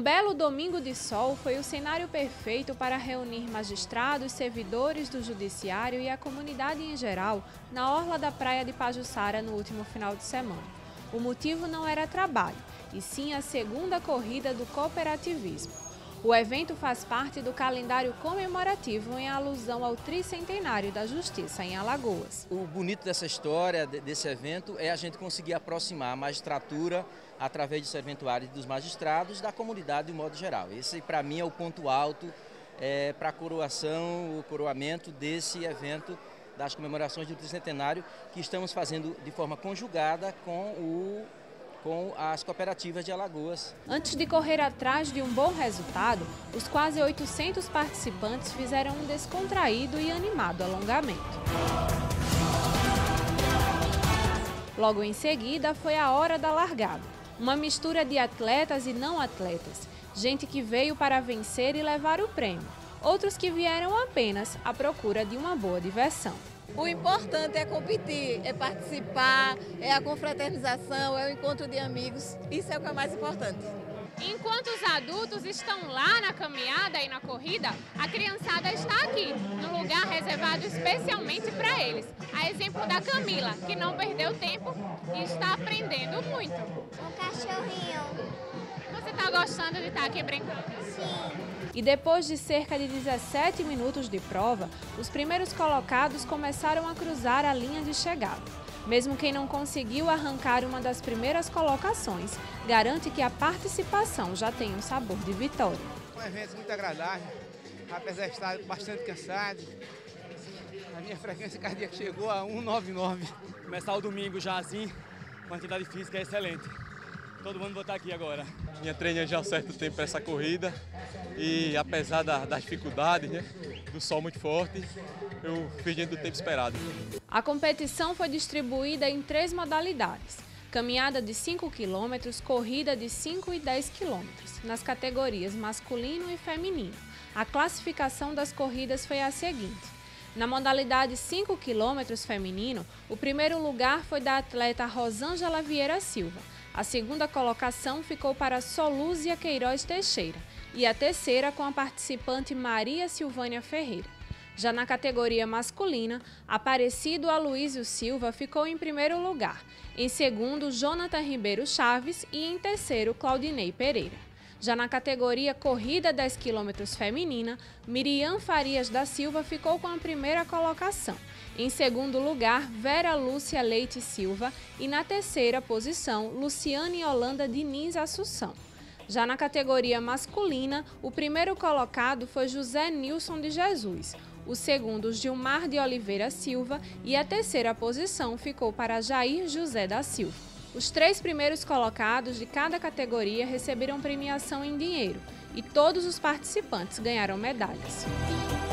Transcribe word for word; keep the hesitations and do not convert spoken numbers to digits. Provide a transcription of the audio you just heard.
belo domingo de sol foi o cenário perfeito para reunir magistrados, servidores do judiciário e a comunidade em geral na orla da praia de Pajuçara no último final de semana. O motivo não era trabalho, e sim a segunda corrida do cooperativismo. O evento faz parte do calendário comemorativo em alusão ao tricentenário da Justiça em Alagoas. O bonito dessa história, desse evento, é a gente conseguir aproximar a magistratura através de serventuários dos magistrados da comunidade de um modo geral. Esse, para mim, é o ponto alto é, para a coroação, o coroamento desse evento das comemorações do tricentenário que estamos fazendo de forma conjugada com o com as cooperativas de Alagoas. Antes de correr atrás de um bom resultado, os quase oitocentos participantes fizeram um descontraído e animado alongamento. Logo em seguida foi a hora da largada. Uma mistura de atletas e não atletas, gente que veio para vencer e levar o prêmio, outros que vieram apenas à procura de uma boa diversão. O importante é competir, é participar, é a confraternização, é o encontro de amigos. Isso é o que é mais importante. Enquanto os adultos estão lá na caminhada e na corrida, a criançada está aqui, no lugar reservado especialmente para eles. A exemplo da Camila, que não perdeu tempo e está aprendendo muito. Um cachorrinho. Você está gostando de estar aqui brincando? Sim. E depois de cerca de dezessete minutos de prova, os primeiros colocados começaram a cruzar a linha de chegada. Mesmo quem não conseguiu arrancar uma das primeiras colocações, garante que a participação já tem um sabor de vitória. Um evento muito agradável, apesar de estar bastante cansado. A minha frequência cardíaca chegou a cento e noventa e nove. Começar o domingo já assim, quantidade física é excelente. Todo mundo vai estar aqui agora. Tinha treinado já há um certo tempo para essa corrida e apesar da, das dificuldades, né, do sol muito forte, eu fiz dentro do tempo esperado. A competição foi distribuída em três modalidades: caminhada de cinco quilômetros, corrida de cinco e dez quilômetros, nas categorias masculino e feminino. A classificação das corridas foi a seguinte: na modalidade cinco quilômetros feminino, o primeiro lugar foi da atleta Rosângela Vieira Silva. A segunda colocação ficou para Solúzia Queiroz Teixeira e a terceira com a participante Maria Silvânia Ferreira. Já na categoria masculina, Aparecido Aloísio Silva ficou em primeiro lugar, em segundo Jonathan Ribeiro Chaves e em terceiro Claudinei Pereira. Já na categoria Corrida dez quilômetros feminina, Miriam Farias da Silva ficou com a primeira colocação. Em segundo lugar, Vera Lúcia Leite Silva e na terceira posição, Luciane Holanda Diniz Assunção. Já na categoria masculina, o primeiro colocado foi José Nilson de Jesus, o segundo Gilmar de Oliveira Silva e a terceira posição ficou para Jair José da Silva. Os três primeiros colocados de cada categoria receberam premiação em dinheiro e todos os participantes ganharam medalhas.